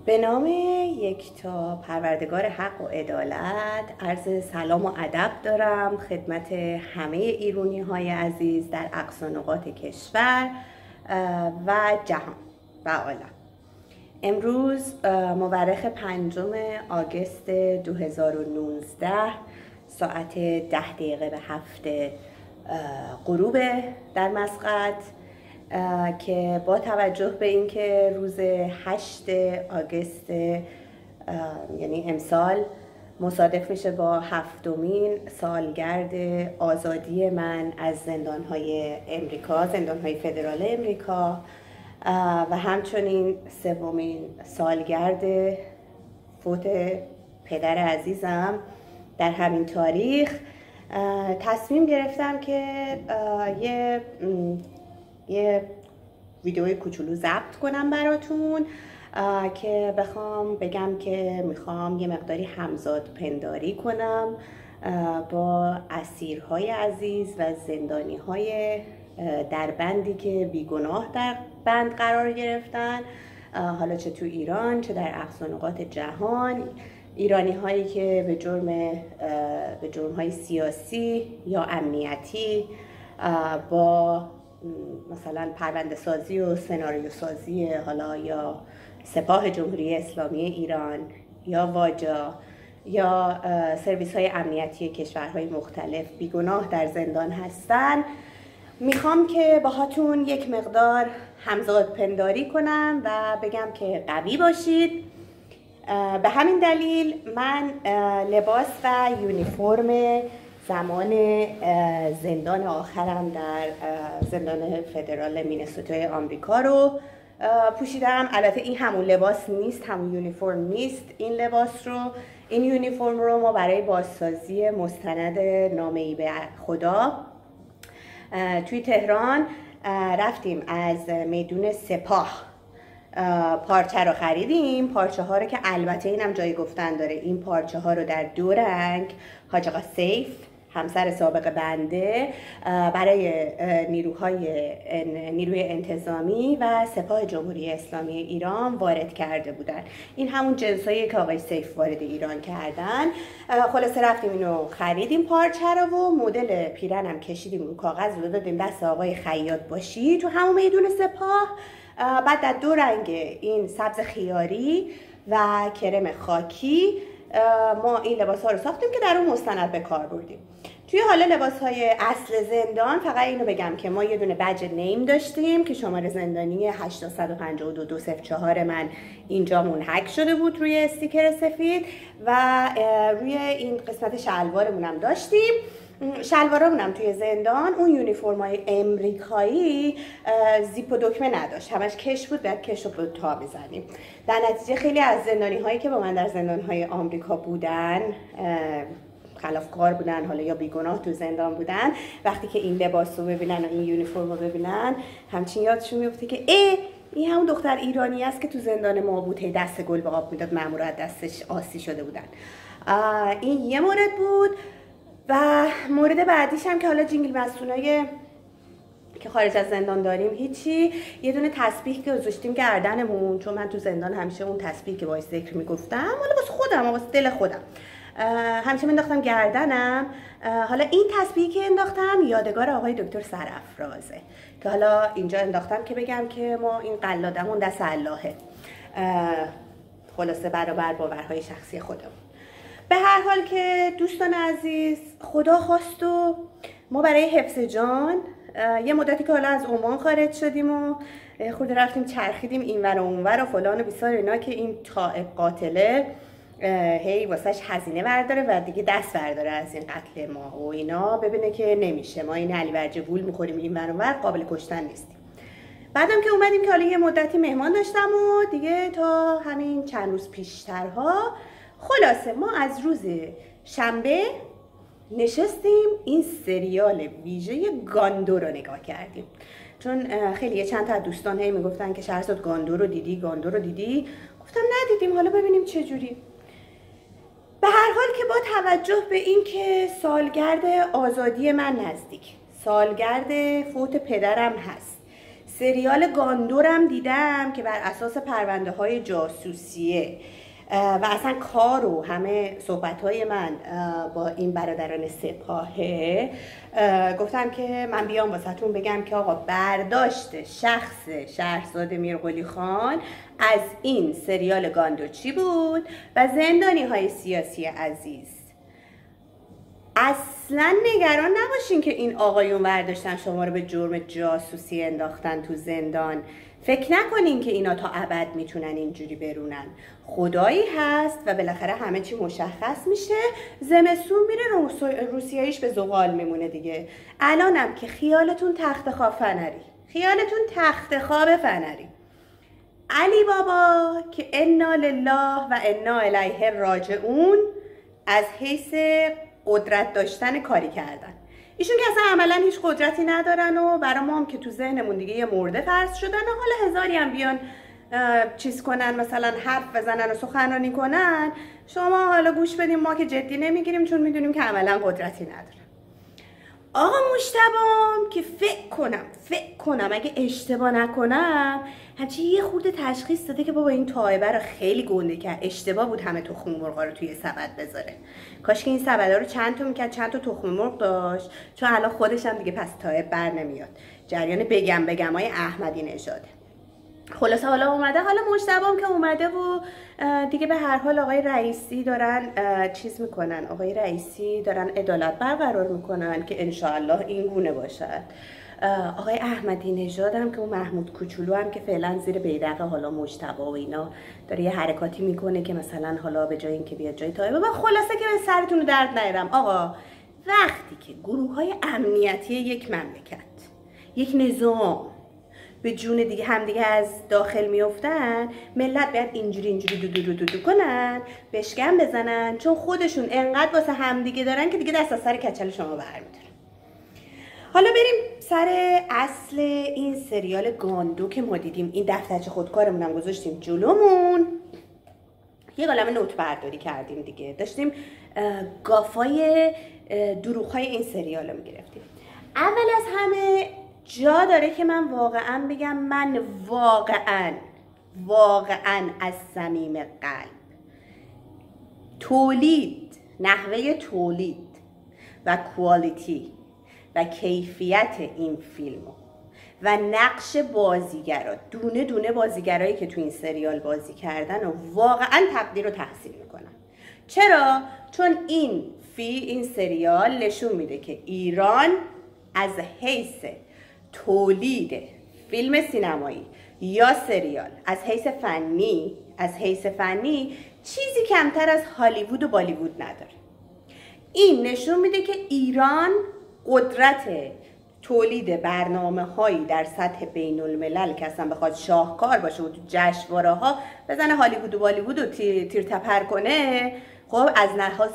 به نام یکتا پروردگار حق و عدالت عرض سلام و ادب دارم خدمت همه ایرانی های عزیز در اقصا نقاط کشور و جهان و عالم. امروز مورخ 5 آگوست 2019 ساعت 10 دقیقه به 7 غروب در مسقط که با توجه به اینکه روز 8 آگوست یعنی امسال مصادف میشه با 7مین سالگرد آزادی من از زندانهای امریکا، زندانهای فدرال امریکا و همچنین 3مین سالگرد فوت پدر عزیزم در همین تاریخ، تصمیم گرفتم که یه ویدیوی کوچولو ضبط کنم براتون که بخوام بگم که میخوام یه مقداری همزاد پنداری کنم با اسیرهای عزیز و زندانیهای در بندی که بیگناه در بند قرار گرفتن، حالا چه تو ایران چه در اقصا نقاط جهان. ایرانی هایی که به جرم‌های سیاسی یا امنیتی با مثلا پرونده سازی و سناریو سازی حالا یا سپاه جمهوری اسلامی ایران یا واجا یا سرویس های امنیتی کشورهای مختلف بیگناه در زندان هستن، میخوام که باهاتون یک مقدار همزاد پنداری کنم و بگم که قوی باشید. به همین دلیل من لباس و یونیفرم زمان زندان آخرم در زندان فدرال مینسوتای آمریکا رو پوشیدم. البته این همون لباس نیست، همون یونیفرم نیست. این یونیفرم رو ما برای بازسازی مستند نامه‌ای به خدا توی تهران رفتیم از میدون سپاه پارچه رو خریدیم. پارچه ها رو که البته اینم جای گفتن داره، این پارچه ها رو در 2 رنگ حاج آقا سیف همسر سابق بنده برای نیروی انتظامی و سپاه جمهوری اسلامی ایران وارد کرده بودن. این همون جنسایی که آقای سیف وارد ایران کردن. خلاصه رفتیم اینو خریدیم پارچه رو و مدل پیرنم کشیدیم رو کاغذ رو دادیم دست آقای خیاط باشی تو همون میدون سپاه. بعد در 2 رنگ این سبز خیاری و کرم خاکی ما این لباس ها رو ساختیم که در اون مستند به کار بردیم. توی حالا لباس های اصل زندان فقط اینو بگم که ما یه دونه بج نیم داشتیم که شماره زندانی 852-204 من اینجا منحک شده بود روی استیکر سفید و روی این قسمت شلوارمون هم داشتیم. شلوارمون هم توی زندان اون یونیفرمای امریکایی زیپ و دکمه نداشت، همش کش بود، باید کش رو به تا بزنیم. در نتیجه خیلی از زندانی هایی که با من در زندان های آمریکا بودن، خلافکار بودن حالا یا بیگناه تو زندان بودن، وقتی که این لباس رو ببینن و این یونیفرم رو ببینن همچین یادشون میفته که این همون دختر ایرانی است که تو زندان ما بود، هی دست گل به آب میداد، مأمورا دستش آسی شده بودن. این یه مورد بود. و مورد بعدیش هم که حالا جینگل مستونای که خارج از زندان داریم هیچی، یه دونه تسبیح که گذاشتیم گردنمون، چون من تو زندان همیشه اون تسبیح که باعث ذکر میگفتم حالا واسه خودم واسه دل خودم همیشه انداختم گردنم. حالا این تسبیحی که انداختم یادگار آقای دکتر سرافرازه که حالا اینجا انداختم که بگم که ما این قلادمون دست اللهه، خلاصه برابر باورهای شخصی خودمون. به هر حال که دوستان عزیز، خدا خواست و ما برای حفظ جان یه مدتی که حالا از عمان خارج شدیم و خود رفتیم چرخیدیم اینور و اونور و فلان و بیسار اینا که این طائب قاتله هی واسش هزینه برداره و دیگه دست برداره از این قتل ما و اینا، ببینه که نمیشه، ما این علی برجه وول میخوریم اینور و اونور، قابل کشتن نیستیم. بعدم که اومدیم که حالا یه مدتی مهمان داشتم و دیگه تا همین چند روز پیشترها، خلاصه ما از روز شنبه نشستیم این سریال ویژه گاندو رو نگاه کردیم، چون خیلی چند تا دوستان هی میگفتن که شهرزاد گاندو رو دیدی، گاندو رو دیدی؟ گفتم ندیدیم، حالا ببینیم چه جوری. به هر حال که با توجه به این که سالگرد آزادی من نزدیک، سالگرد فوت پدرم هست، سریال گاندورم دیدم که بر اساس پرونده های جاسوسیه و اصلا کار و همه صحبت های من با این برادران سپاهه، گفتم که من بیام واسهتون بگم که آقا برداشت شخص شهرزاد میرغلی-خان از این سریال گاندو چی بود و زندانی های سیاسی عزیز اصلا نگران نباشین که این آقایون برداشتن شما رو به جرم جاسوسی انداختن تو زندان. فکر نکنین که اینا تا ابد میتونن اینجوری برونن. خدایی هست و بالاخره همه چی مشخص میشه. زمستون میره روسیاییش به زغال میمونه دیگه. الانم که خیالتون تخت خواب فنری، خیالتون تخت خواب فنری. علی بابا که انا لله و انا الیه راجعون از حیث قدرت داشتن کاری کردن. ایشون که اصلا عملا هیچ قدرتی ندارن و برای ما هم که تو ذهنمون دیگه یه مرده فرض شدن و حالا هزاری هم بیان چیز کنن، مثلا حرف بزنن و سخنرانی کنن، شما حالا گوش بدیم، ما که جدی نمیگیریم چون میدونیم که عملا قدرتی ندارن. آقا مجتبام که فکر کنم اگه اشتباه نکنم همچنین یه خورده تشخیص داده که بابا این تایبه رو خیلی گنده کرد، اشتباه بود همه تخم مرغا رو توی سبد بذاره. کاش که این سبدا رو چند تا میکرد، چند تا تخم مرغ داشت، چون الان خودش هم دیگه پس تایب بر نمیاد. جریان بگم های احمدی نژاده. خلاصه حالا اومده، حالا مجتبام که اومده و دیگه به هر حال آقای رئیسی دارن چیز میکنن، آقای رئیسی دارن عدالت برقرار میکنن که انشاءالله این گونه باشد. آقای احمدی نژاد هم که اون محمود کوچولو هم که فعلا زیر بیرق حالا مجتبی و اینا داره یه حرکاتی میکنه که مثلا حالا به جای اینکه بیاد جای تایبه. و خلاصه که به سرتون رو درد نیارم، آقا وقتی که گروه‌های امنیتی یک مملکت، یک نظام به جون دیگه همدیگه از داخل میافتن، ملت باید اینجوری دو کنن، بشکم بزنن، چون خودشون انقدر واسه همدیگه دارن که دیگه دست از سر کچل شما برمی‌دارن. حالا بریم سر اصل این سریال گاندو که ما دیدیم. این دفترچه خودکارمون هم گذاشتیم جلومون، یه قلم نوت برداری کردیم دیگه، داشتیم گافای دروغ‌های این سریال رو میگرفتیم. اول از همه جا داره که من واقعا بگم، من واقعا از صمیم قلب تولید، نحوه تولید و کوالیتی و کیفیت این فیلمو و نقش بازیگرا، دونه دونه بازیگرایی که تو این سریال بازی کردن و واقعا تقدیر و تحسین میکنم. چرا؟ چون این سریال نشون میده که ایران از حیث تولید فیلم سینمایی یا سریال از حیث فنی چیزی کمتر از هالیوود و بالیوود نداره. این نشون میده که ایران قدرت تولید برنامه‌هایی در سطح بین الملل که اصلا بخواد شاهکار باشه و تو جشنواره‌ها بزنه هالیوود و بالیوود و تیر تپر کنه، خب از لحاظ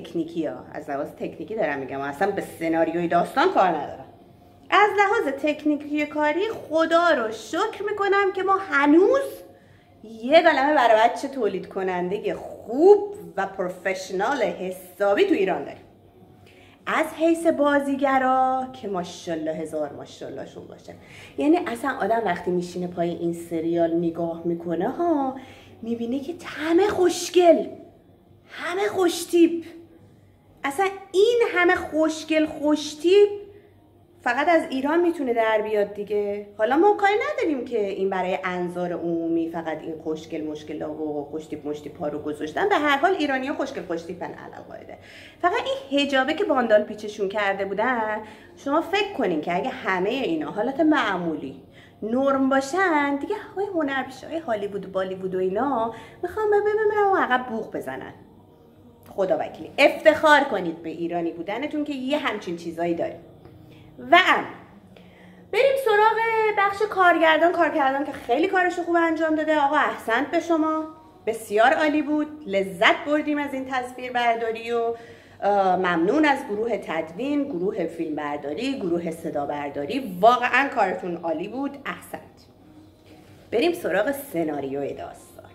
تکنیکی دارم میگم، اصلا به سناریوی داستان کار ندارم. از لحاظ تکنیکی کاری خدا رو شکر میکنم که ما هنوز یه قلمه برای بچه تولید کننده خوب و پروفشنال حسابی تو ایران داریم. از حیث بازیگرا که ماشاءالله هزار ماشاءالله شون باشه. یعنی اصلا آدم وقتی میشینه پای این سریال نگاه میکنه ها، میبینه که همه خوشگل، همه خوشتیپ. اصلا این همه خوشگل خوشتیپ فقط از ایران میتونه در بیاد دیگه. حالا ما کاری نداریم که این برای انظار عمومی فقط این خوشگل مشکل و خوشتیپ مشتیپ ها رو گذاشتن. به هر حال ایرانی‌ها خوشگل خوشتیپن علاوه قاعده. فقط این حجابه که باندال پیچشون کرده بودن، شما فکر کنین که اگه همه اینا حالت معمولی نرم باشن دیگه، های هنرپیشه‌های هالیوود و بالیوود و اینا میخوام ببینم و عقب بوق بزنن. خدا وکیلی افتخار کنید به ایرانی بودنتون که یه همچین چیزایی داریم. و بریم سراغ بخش کارگردان که خیلی کارشو خوب انجام داده. آقا احسنت به شما، بسیار عالی بود، لذت بردیم از این تصویر برداری و ممنون از گروه تدوین، گروه فیلم برداری، گروه صدا برداری، واقعا کارتون عالی بود، احسنت. بریم سراغ سناریوی داستان.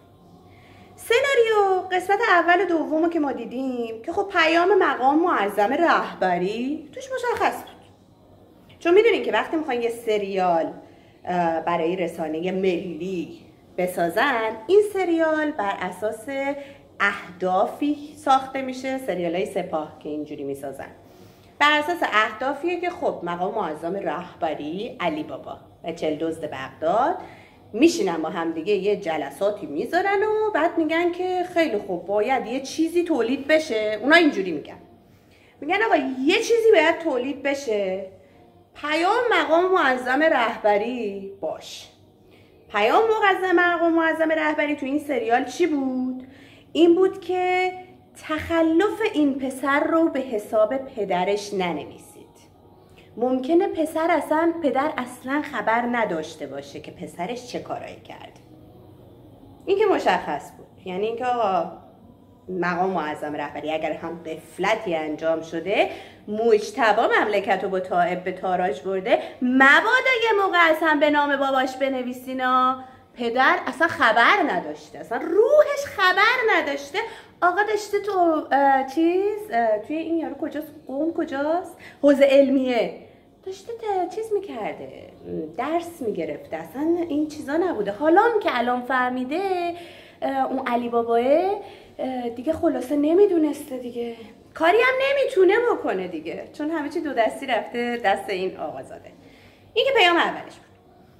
سناریو قسمت اول و دومو که ما دیدیم که خب پیام مقام معظم رهبری توش مشخص بود. چون میدونین که وقتی میخواین یه سریال برای رسانه ملی بسازن، این سریال بر اساس اهدافی ساخته میشه. سریال های سپاه که اینجوری میسازن بر اساس اهدافیه که خب مقام معظم رهبری علی بابا و 40 دزد بغداد میشینن با هم دیگه یه جلساتی میذارن و بعد میگن که خیلی خوب باید یه چیزی تولید بشه. اونا اینجوری میگن آقا یه چیزی باید تولید بشه، پیام مقام معظم رهبری باش. پیام مقام معظم رهبری تو این سریال چی بود؟ این بود که تخلف این پسر رو به حساب پدرش ننویسید. ممکنه پدر اصلا خبر نداشته باشه که پسرش چه کارایی کرد. این که مشخص بود، یعنی اینکه آقا مقام معظم رهبری اگر هم غفلتی انجام شده، مجتبی مملکت رو با طائب به تاراج برده، مبادا یه موقع اصلا به نام باباش بنویسینا. پدر اصلا خبر نداشته، اصلا روحش خبر نداشته. آقا داشته تو توی این یارو کجاست؟ قوم کجاست؟ حوزه علمیه داشته چیز میکرده، درس میگرفته، اصلا این چیزا نبوده. حالا که الان فهمیده اون علی باباه دیگه خلاصه نمیدونسته دیگه، کاری هم نمیتونه بکنه دیگه، چون همه چی دو دستی رفته دست این آقازاده. این که پیام اولش بود.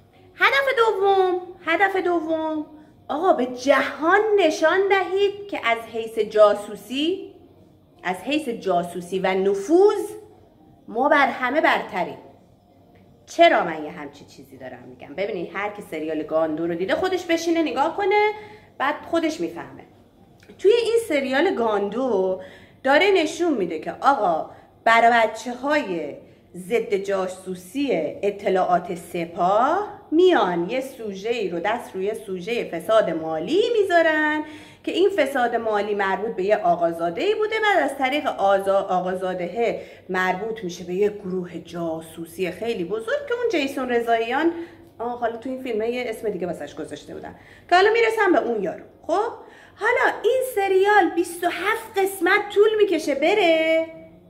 هدف دوم آقا به جهان نشان دهید که از حیث جاسوسی و نفوذ ما بر همه برتریم. چرا من یه همچی چیزی دارم میگم؟ ببینید هر کی سریال گاندو رو دیده خودش بشینه نگاه کنه، بعد خودش میفهمه. توی این سریال گاندو داره نشون میده که آقا برای بچه‌های ضد جاسوسی اطلاعات سپاه میان یه سوژه‌ای رو دست روی سوژه فساد مالی میذارن که این فساد مالی مربوط به یه آقازاده‌ای بوده، بعد از طریق آقازاده مربوط میشه به یه گروه جاسوسی خیلی بزرگ که اون جیسون رضاییان حالا تو این فیلمه یه اسم دیگه واسش گذاشته بودن که حالا میرسن به اون یارو. خب حالا این سریال 27 قسمت طول میکشه بره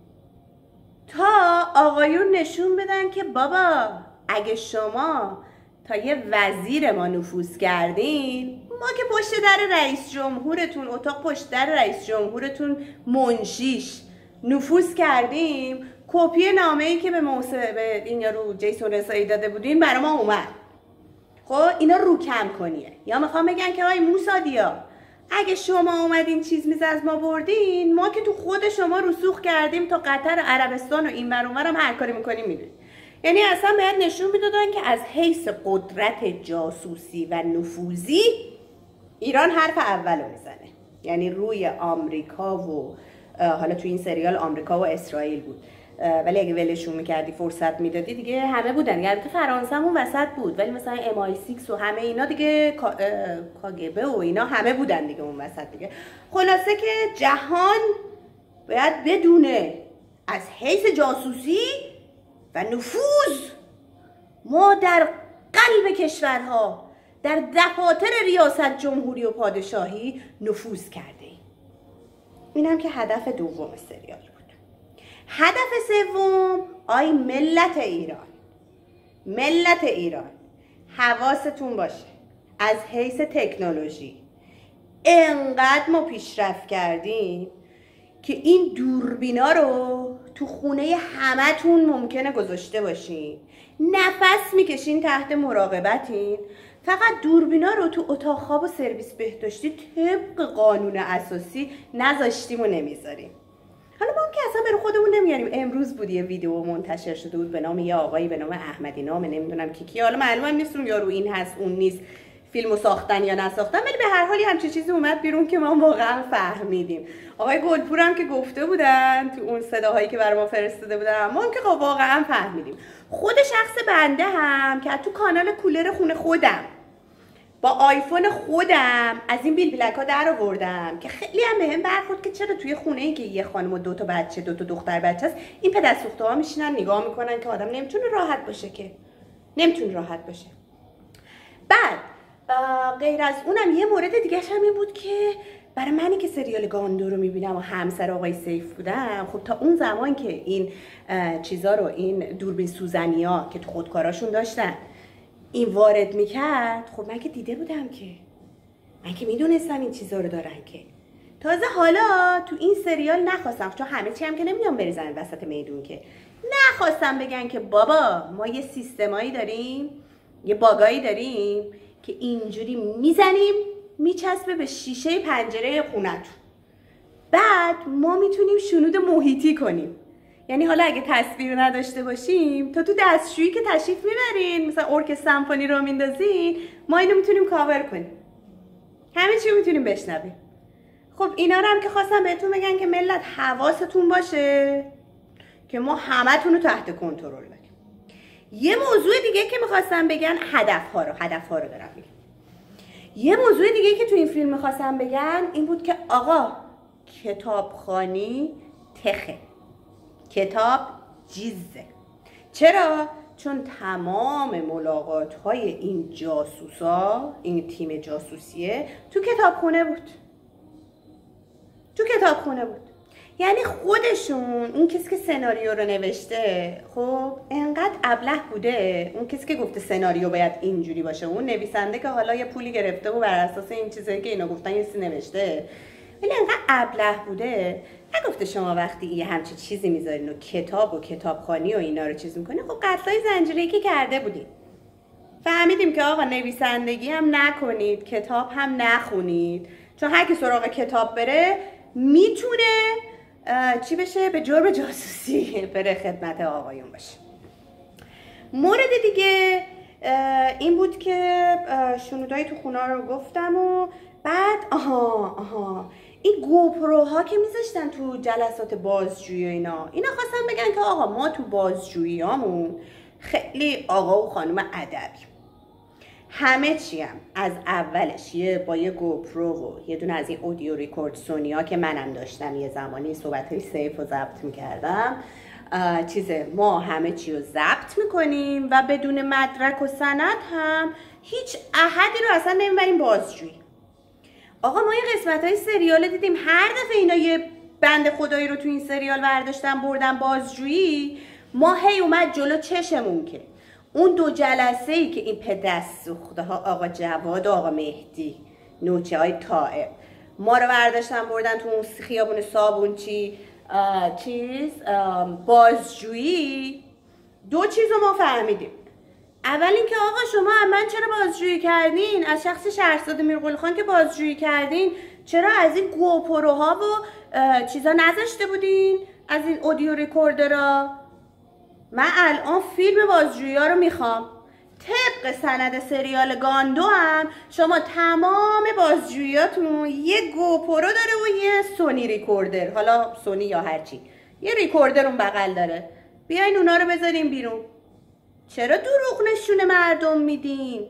تا آقایون نشون بدن که بابا اگه شما تا یه وزیر ما نفوذ کردین، ما که پشت در رئیس جمهورتون، اتاق پشت در رئیس جمهورتون منشیش نفوذ کردیم، کپی نامه‌ای که به این یارو جیسون رضایی داده بودین برای ما اومد. خب اینا رو کم کنیه. یا میخوام بگن که آی موسادیا اگه شما اومدین چیز میز از ما بردین، ما که تو خود شما رسوخ کردیم تا قطر عربستان و این ور اون ور هم هر کاری میکنیم میدونیم. یعنی اصلا باید نشون میدادن که از حیث قدرت جاسوسی و نفوذی ایران حرف اولو میزنه. یعنی روی آمریکا و حالا تو این سریال آمریکا و اسرائیل بود، ولی اگه ولشون میکردی فرصت میدادی دیگه همه بودن. یعنی فرانسه هم اون وسط بود، ولی مثلا MI6 و همه اینا دیگه کاگبه و اینا همه بودن دیگه اون وسط دیگه. خلاصه که جهان باید بدونه از حیث جاسوسی و نفوذ ما در قلب کشورها، در دفاتر ریاست جمهوری و پادشاهی نفوذ کرده ایم. اینم که هدف دوم سریال بود. هدف سوم، آی ملت ایران حواستون باشه از حیث تکنولوژی انقدر ما پیشرفت کردیم که این دوربینا رو تو خونه همتون ممکنه گذاشته باشین، نفس میکشین تحت مراقبتین، فقط دوربینا رو تو اتاق خواب و سرویس بهداشتی طبق قانون اساسی نذاشتیم و نمیذاریم. حالا ما که اصلا برای خودمون نمیاریم. امروز بود یه ویدیو منتشر شده بود به نام یه آقایی به نام احمدی نام، نمیدونم کی، حالا معلومه نیست اون یارو این هست اون نیست، فیلمو ساختن یا نساختن، ولی به هر حالی همچین چیزی اومد بیرون که ما واقعا فهمیدیم. آقای گلپور هم که گفته بودن تو اون صداهایی که برای ما فرستاده بودن، ما هم که واقعا فهمیدیم. خود شخص بنده هم که تو کانال کولر خونه خودم با آیفون خودم از این بیلبیلک‌ها در آوردم که خیلی هم بهم برخورد که چرا توی خونه ای که یه خانم و دو تا دختر بچه است این پدر سوخته‌ها میشینن نگاه میکنن که آدم نمیتونه راحت باشه. بعد غیر از اونم یه مورد دیگه هم این بود که برای منی که سریال گاندو رو میبینم و همسر آقای سیف بودم، خب تا اون زمان که این چیزا رو، این دوربین سوزنیا که تو خودکاراشون داشتن، این وارد میکرد، خب من که دیده بودم که، من که میدونستم این چیزا رو دارن که. تازه حالا تو این سریال نخواستم، چون همه چی هم که نمیان بریزن وسط میدون که، نخواستم بگن که بابا ما یه سیستمایی داریم، یه باگایی داریم که اینجوری میزنیم میچسبه به شیشه پنجره خونتون، بعد ما میتونیم شنود محیطی کنیم. یعنی حالا اگه تصویر نداشته باشیم، تو دستشویی که تشریف میبرین مثلا ارکستر سمفونی رو میندازین، ما اینو میتونیم کاور کنیم، همه چی میتونیم بشنویم. خب اینا رو هم که خواستم بهتون بگن که ملت حواستون باشه که ما همتون رو تحت کنترل داریم. یه موضوع دیگه که میخواستم بگن، هدفها رو دارم میگم. یه موضوع دیگه که تو این فیلم میخواستم بگن این بود که آقا کتابخوانی تخه، کتاب جیزه. چرا؟ چون تمام ملاقات های این جاسوسا، این تیم جاسوسیه تو کتابخونه بود. یعنی خودشون، اون کسی که سناریو رو نوشته، خب انقدر ابله بوده، اون کسی که گفته سناریو باید اینجوری باشه، اون نویسنده که حالا یه پولی گرفته و بر اساس این چیزایی که اینا گفتن یه چیزی نوشته، ولی انقدر ابله بوده نگفته شما وقتی یه همچین چیزی میذارین و کتاب و کتابخوانی و اینا رو چیز میکنین، خب قتلای زنجیره‌ای که کرده بودین. فهمیدیم که آقا نویسندگی هم نکنید، کتاب هم نخونید، چون هر کی سراغ کتاب بره میتونه چی بشه؟ به جرم جاسوسی بره خدمت آقایون باشه. مورد دیگه این بود که شنودای تو خونه رو گفتم و بعد این گوپروها که میذاشتن تو جلسات بازجویی و اینا خواستن بگن که آقا ما تو بازجوییامون خیلی آقا و خانم ادبی، همه چی هم از اولش با یه گوپرو و یه دونه از این اودیو ریکورد سونیا که منم داشتم یه زمانی صحبت‌های سیف رو ضبط میکردم، ما همه چی رو ضبط میکنیم و بدون مدرک و سند هم هیچ احدی رو اصلا نمیبریم بازجویی. آقا ما یه قسمت‌های سریال دیدیم هر دفعه اینا یه بند خدایی رو تو این سریال برداشتن بردن بازجویی، ما هی اومد جلو چشمون که اون 2 جلسه‌ای که این پدست سوخته ها آقا جواد و آقا مهدی نوچه های طائب ما رو برداشتن بردن تو اون خیابون صابونچی بازجویی، 2 چیز رو ما فهمیدیم. اول اینکه آقا شما من چرا بازجویی کردین؟ از شخص شهرزاد میرغلخان که بازجویی کردین چرا از این گوپروها و چیزا نذاشته بودین؟ از این اودیو ریکوردرها؟ من الان فیلم بازجویی ها رو میخوام. طبق سند سریال گاندو هم شما تمام بازجوییاتون یه گوپرو داره و یه سونی ریکوردر، حالا سونی یا هرچی، یه ریکوردر اون بغل داره. بیاین اونا رو بذارین بیرون. چرا دروغ نشون مردم میدین؟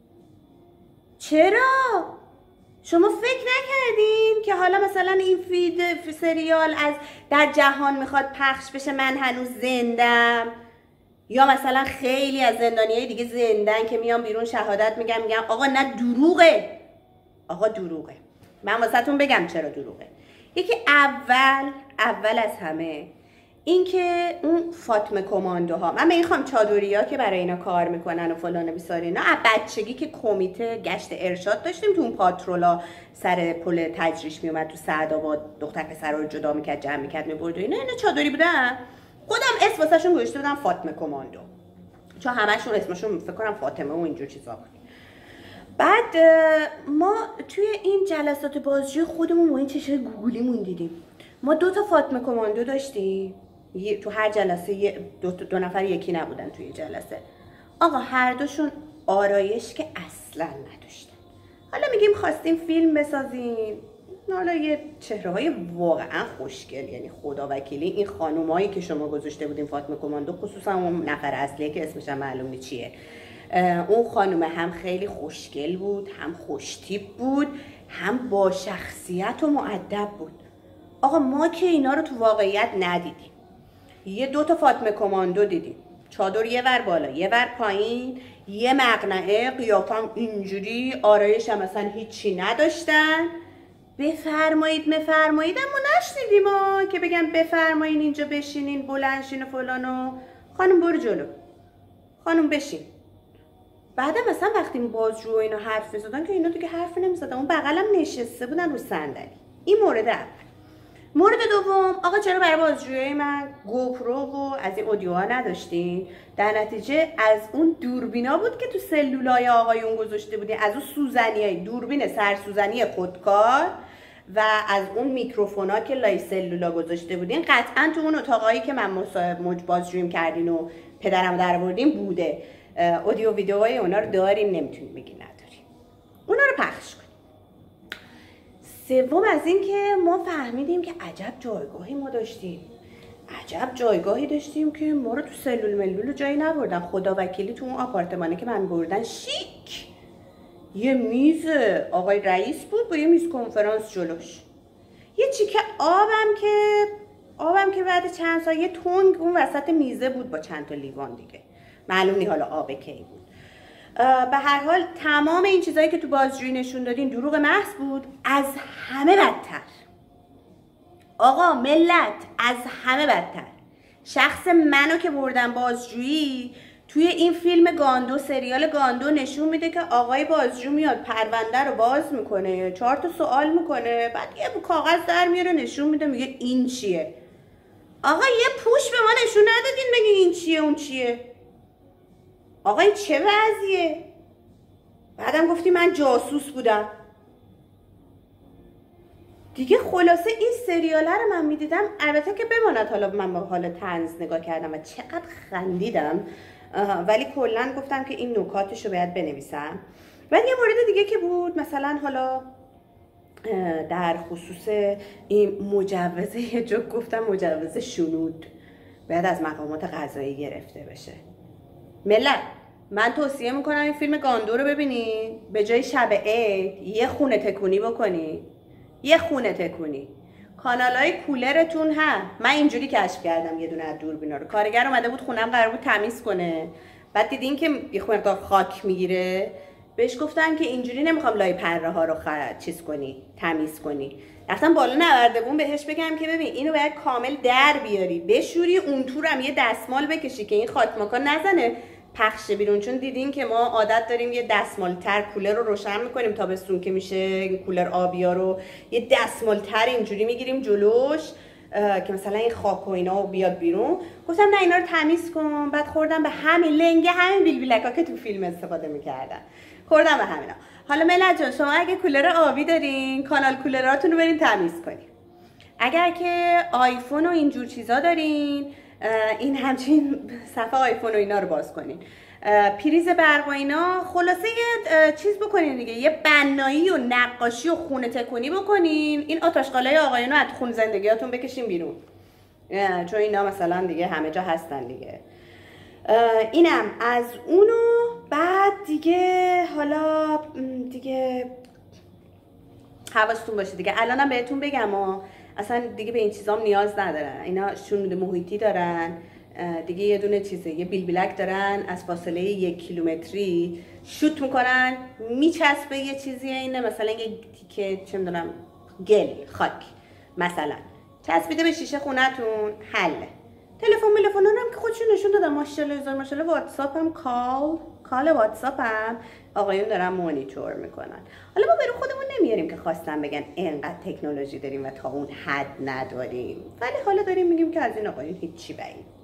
چرا؟ شما فکر نکردین که حالا مثلا این سریال از در جهان میخواد پخش بشه من هنوز زندم، یا مثلا خیلی از زندانیای دیگه زندن که میان بیرون شهادت میگن آقا نه دروغه. آقا دروغه. من واسهتون بگم چرا دروغه. یکی اول از همه این که اون فاطمه کماندوها، من میخوام چادریا که برای اینا کار میکنن و فلان و بیسار اینا، از بچگی که کمیته گشت ارشاد داشتیم تو اون پاترولا سر پل تجریش میومد تو سعدآباد دختر پسر رو جدا میکرد جمع میکرد میبرد و اینا چادری بودن. خودم اسم واسهشون گذاشته بودم فاطمه کماندو، چون همشون اسمشون فکر کنم فاطمه و اینجور چیزا بود. بعد ما توی این جلسات بازجویی خودمون با این چشای گوگلیمون دیدیم. ما 2 تا فاطمه کماندو داشتیم، تو هر جلسه 2 نفر یکی نبودن توی جلسه. آقا هر دوشون آرایش که اصلا نداشتن. حالا میگیم خواستیم فیلم بسازیم، حالا یه چهره‌های واقعا خوشگل، یعنی خدا وکیلی این خانومایی که شما گذاشته بودین فاطمه کماندو، خصوصا اون نفر اصلیه که اسمش هم معلوم نیست چیه، اون خانومه هم خیلی خوشگل بود، هم خوشتیپ بود، هم با شخصیت و مؤدب بود. آقا ما که اینا رو تو واقعیت ندیدیم. یه 2 تا فاطمه کماندو دیدیم، چادر یه ور بالا یه ور پایین، یه مقنعه، قیافم اینجوری، آرایش هم مثلا هیچی نداشتن. بفرمایید اما نشنیدیم که بگم بفرمایین اینجا بشینین بلندشین و فلانو. خانم برو جلو، خانم بشین. بعدم مثلا وقتی بازجو و اینا حرف می‌زدن که اینا دیگه حرف نمی‌زدن، اون بغلم نشسته بودن رو صندلی. این مورد اول. مورد دوم، آقا چرا برای بازجویی من گوپرو و از این اودیوها نداشتین؟ در نتیجه از اون دوربینا بود که تو سلولای آقایون گذاشته بودین، از اون سوزنیای دوربین سرسوزنی خودکار و از اون میکروفونا که لای سلولا گذاشته بودین، قطعا تو اون اتاقایی که من بازجویی کردین و پدرم درآوردین بوده. اودیو ویدیوهای اونا رو داریم، نمیتونیم بگی نداریم. اونا رو پخش کنیم. سوم از این که ما فهمیدیم که عجب جایگاهی ما داشتیم. عجب جایگاهی داشتیم که ما رو تو سلول ملول جایی نبردن. خدا وکیلی تو اون آپارتمانه که من بردن شیک. یه میز آقای رئیس بود با یه میز کنفرانس جلوش. یه چیکه آبم که بعد چند سال یه تنگ اون وسط میزه بود با چند تا لیوان دیگه. معلوم نی حالا آب کی بود. به هر حال تمام این چیزایی که تو بازجویی نشون دادین دروغ محض بود. از همه بدتر آقا ملت، از همه بدتر شخص منو که بردن بازجویی توی این فیلم گاندو، سریال گاندو نشون میده که آقای بازجو میاد پرونده رو باز میکنه، 4 تا سوال میکنه، بعد یه کاغذ در میاره نشون میده، میگه این چیه. آقا یه پوش به ما نشون ندادین بگین این چیه اون چیه. آقا این چه وضعیه؟ بعدم گفتی من جاسوس بودم دیگه. خلاصه این سریاله رو من میدیدم، البته که بماند حالا من با حال طنز نگاه کردم و چقدر خندیدم، ولی کلا گفتم که این نکاتش رو باید بنویسم. بعد یه مورد دیگه که بود، مثلا حالا در خصوص این مجوزه، یه جا گفتم مجوز شنود باید از مقامات قضایی گرفته بشه. ملت، من توصیه میکنم این فیلم گاندو رو ببینین، به جای شب عید یه خونه تکونی بکنی، یه خونه تکونی. کانالای کولرتون هم من اینجوری کشف کردم، یه دونه از دوربینا رو کارگر اومده بود خونم قرار بود تمیز کنه، بعد دیدین که یه مقدار خاک میگیره، بهش گفتن که اینجوری نمیخوام لای پره ها رو چیز کنی، تمیز کنی. رفتم بالا نوردگون بهش بگم که ببین اینو باید کامل در بیاری، بشوری، اون طور هم یه دستمال بکشی که این خاکماکا نزنه پخش بیرون. چون دیدین که ما عادت داریم یه دستمال تر کولر رو روشن میکنیم، تابستون که میشه این کولر آبیا رو یه دستمال تر اینجوری میگیریم جلوش که مثلا این خاک و اینا بیاد بیرون. گفتم نه اینا رو تمیز کن. بعد خوردم به همین لنگه، همین بیلبیلکا که تو فیلم استفاده میکردن، خوردم به همینا. حالا ملت جان، شما اگه کولر آبی دارین کانال کولراتون رو برین تمیز کنین. اگر که آیفون و اینجور چیزا دارین، این همچین صفحه آیفون و اینا رو باز کنین، پریز برق و اینا، خلاصه یه چیز بکنین دیگه، یه بنایی و نقاشی و خونه تکونی بکنین، این آتشقالای آقایونو از خون زندگیاتون بکشین بیرون، چون اینا مثلا دیگه همه جا هستن دیگه. اینم از اونو. بعد دیگه حالا دیگه حواستون باشه دیگه، الانم بهتون بگم اصلا دیگه به این چیزام نیاز ندارن، اینا شنود محیطی دارن دیگه، یه دونه چیزه، یه بیلبیلک دارن، از فاصله 1 کیلومتری شوت میکنن، میچسبه یه چیزی، اینه مثلا یه تیکه چه میدونم گل، خاک مثلا چسبیده به شیشه خونتون، حله. تلفن هم که خودشون نشون دادن، ماشاءالله واتساپ هم کال واتساپ هم آقایون دارن مانیتور میکنن. حالا ما برو خودمون نمیاریم که خواستن بگن اینقدر تکنولوژی داریم و تا اون حد نداریم، ولی حالا داریم میگیم که از این آقایون هیچی بعید